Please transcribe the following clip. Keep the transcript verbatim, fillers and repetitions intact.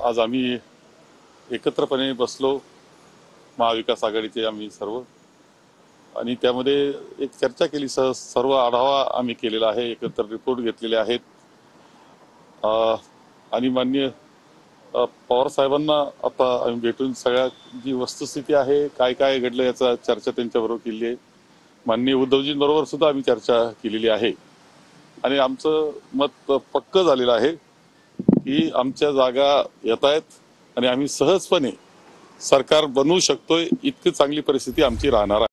आज आम्ही एकत्रपणे बसलो, महाविकास आघाडीचे आम्ही सर्व, आणि त्यामध्ये एक चर्चा केली. सह सर्व आढावा आम्ही केलेला आहे, एकत्र रिपोर्ट घेतलेले आहेत. आणि माननीय पवार साहेबांना आता आम्ही भेटून सगळ्या जी वस्तुस्थिती आहे, काय काय घडलं याचा चर्चा त्यांच्याबरोबर केली आहे. माननीय उद्धवजींबरोबर सुद्धा आम्ही चर्चा केलेली आहे आणि आमचं मत पक्क झालेलं आहे की आमच्या जागा येत आहेत आणि आम्ही सहजपणे सरकार बनवू शकतोय. इतकी चांगली परिस्थिती आमची राहणार आहे.